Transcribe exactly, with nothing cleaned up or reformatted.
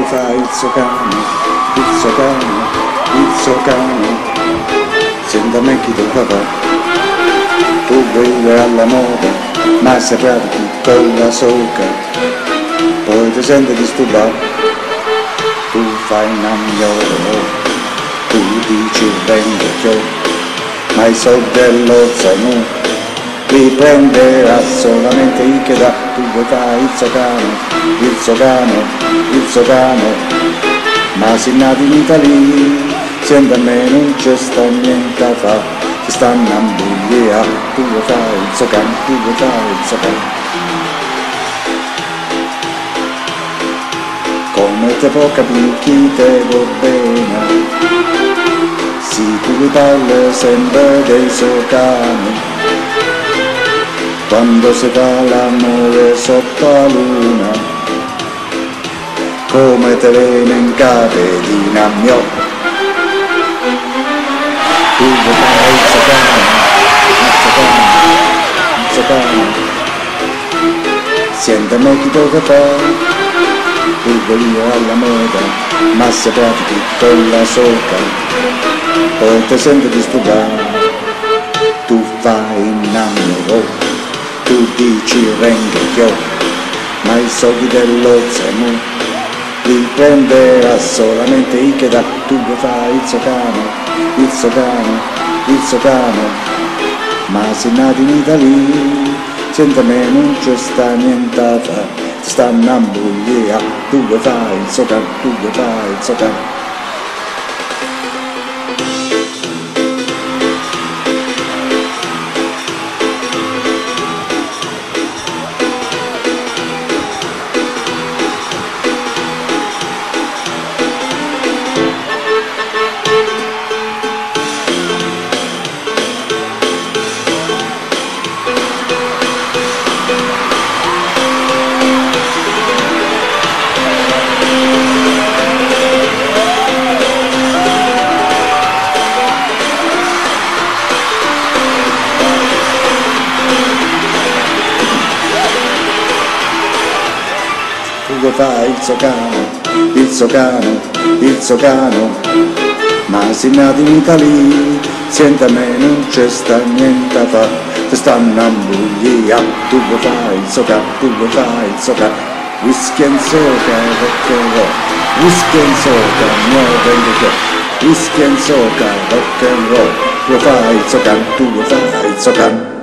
fai il suo cane, il suo cane, il suo cane. Senta me chi tuo papà, tu vivi alla moda, ma se pratichi con la soca, poi ti senti disturbato, tu fai un agnolo, tu dici vengo io, ma i soldi dello zaino li prenderà solamente il che dà, tu vuoi fare il suo cane, il suo cane, il suo cane, ma se nati in Italia, senti a me non c'è sta niente da fa, ci stanno a bugia, tu vuoi fare il suo cane, tu vuoi fare il suo cane. Come te può capire chi te va bene, si tu parli sempre dei suoi cani, quando si fa l'amore sotto la luna, come te viene in catena mio. Tu vuoi fare il suo cane, il suo cane, il suo cane. Senta me chi tocca fare, tu vuoi alla moda, ma se pratichi con la soca, poi ti senti disturbato, tu fai innamoro, tu dici vengo io, ma i soldi dello zemo li prenderà solamente il che dà, tu vuoi fare il suo cane, il suo cane, il suo cane, ma se nati in Italia, senta me non c'è sta nientata, stanno a bugia, tu vuoi fare il suo cane, tu vuoi fare il suo cane. Tu vuoi fare il suo cane, il suo cane, il suo cane, ma se nati in Italia, senta a me non c'è sta niente da fa, ti stanno a bugia, tu vuoi fare il suo cane, tu vuoi fare il suo cane, whisky and soca, rock and roll, whisky and soca, no vengo io, whisky and soca, rock and roll, vuoi fare il suo cane, tu vuoi fare il suo cane.